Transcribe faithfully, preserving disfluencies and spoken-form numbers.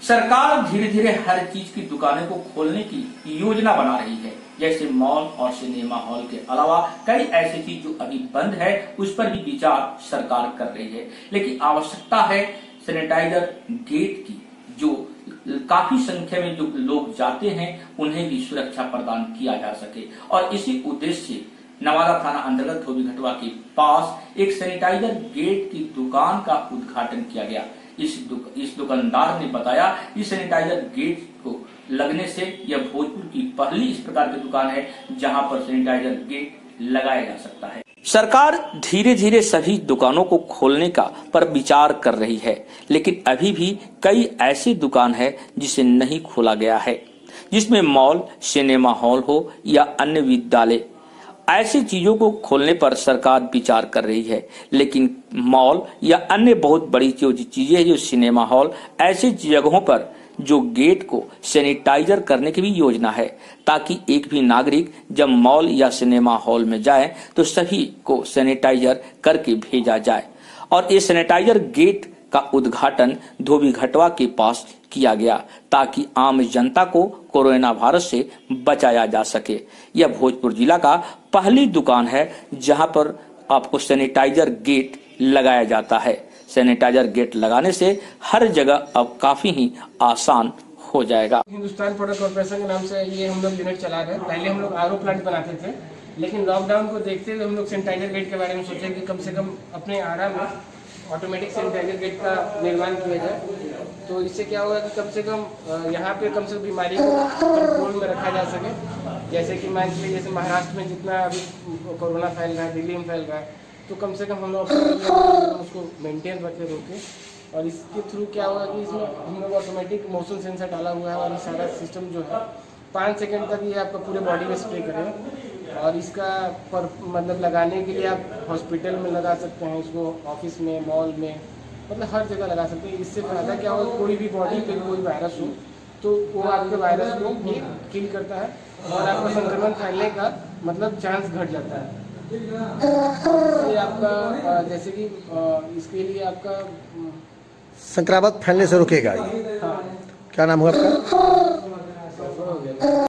सरकार धीरे धीरे हर चीज की दुकानें को खोलने की योजना बना रही है, जैसे मॉल और सिनेमा हॉल के अलावा कई ऐसी चीज जो अभी बंद है उस पर भी विचार सरकार कर रही है। लेकिन आवश्यकता है सैनिटाइजर गेट की, जो काफी संख्या में जो लोग जाते हैं उन्हें भी सुरक्षा प्रदान किया जा सके। और इसी उद्देश्य से नवादा थाना अंतर्गत धोबी घटवा के पास एक सैनिटाइजर गेट की दुकान का उद्घाटन किया गया। इस दुक, इस दुकानदार ने बताया कि सैनिटाइजर गेट को लगने से यह भोजपुर की पहली इस प्रकार की दुकान है जहां पर सैनिटाइजर गेट लगाया जा सकता है। सरकार धीरे धीरे सभी दुकानों को खोलने का पर विचार कर रही है, लेकिन अभी भी कई ऐसी दुकान है जिसे नहीं खोला गया है, जिसमें मॉल, सिनेमा हॉल हो या अन्य विद्यालय, ऐसी चीजों को खोलने पर सरकार विचार कर रही है। लेकिन मॉल या अन्य बहुत बड़ी जो चीजें जो सिनेमा हॉल, ऐसी जगहों पर जो गेट को सैनिटाइजर करने की भी योजना है, ताकि एक भी नागरिक जब मॉल या सिनेमा हॉल में जाए तो सभी को सैनिटाइजर करके भेजा जाए। और ये सैनिटाइजर गेट का उद्घाटन धोबी घटवा के पास किया गया, ताकि आम जनता को कोरोना वायरस से बचाया जा सके। यह भोजपुर जिला का पहली दुकान है जहां पर आपको सैनिटाइजर गेट लगाया जाता है। सैनिटाइजर गेट लगाने से हर जगह अब काफी ही आसान हो जाएगा। हिंदुस्तान प्रोडक्ट कॉर्पोरेशन के नाम से ये हम लोग यूनिट चला रहे हैं। पहले हम लोग आरओ प्लांट बनाते थे, लेकिन लॉकडाउन को देखते हुए हम लोग सैनिटाइजर गेट के बारे में सोचे कि कम से कम अपने आरा में ऑटोमेटिक सैनिटाइजर गेट का निर्माण किया जाए। तो इससे क्या होगा कि कम से कम यहाँ पे कम से कम बीमारी को कंट्रोल में रखा जा सके। जैसे कि मान लीजिए जैसे महाराष्ट्र में जितना अभी कोरोना फैल रहा है, दिल्ली में फैल रहा है, तो कम से कम हम लोग उसको मेंटेन रखे रोके। और इसके थ्रू क्या होगा कि इसमें हम लोग ऑटोमेटिक मोशन सेंसर डाला हुआ है और ये सारा सिस्टम जो है पाँच सेकंड तक ये आपका पूरे बॉडी में स्प्रे करेगा। और इसका पर मतलब लगाने के लिए आप हॉस्पिटल में लगा सकते हैं, इसको ऑफिस में, मॉल में, मतलब हर जगह लगा सकते हैं। इससे फायदा क्या होगा, कोई भी बॉडी पे कोई वायरस हो तो वो आपके वायरस को किल करता है और आपका संक्रमण फैलने का मतलब चांस घट जाता है। ये आपका जैसे कि इसके लिए आपका संक्रामक फैलने से रोकेगा ये। हाँ। क्या नाम हुआ आपका?